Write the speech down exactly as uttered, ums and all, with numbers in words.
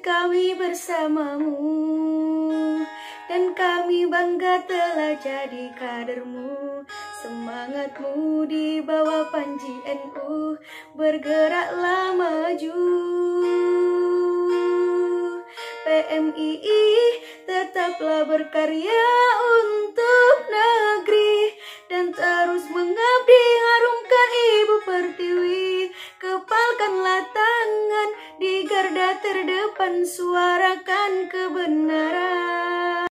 kami bersamamu, dan kami bangga telah jadi kadermu. Semangatmu di bawah panji N U, bergeraklah maju. P M I I tetaplah berkarya untuk negeri, dan terus mengabdi harumkan Ibu Pertiwi. Kepalkanlah tangan di garda terdepan, suarakan kebenaran.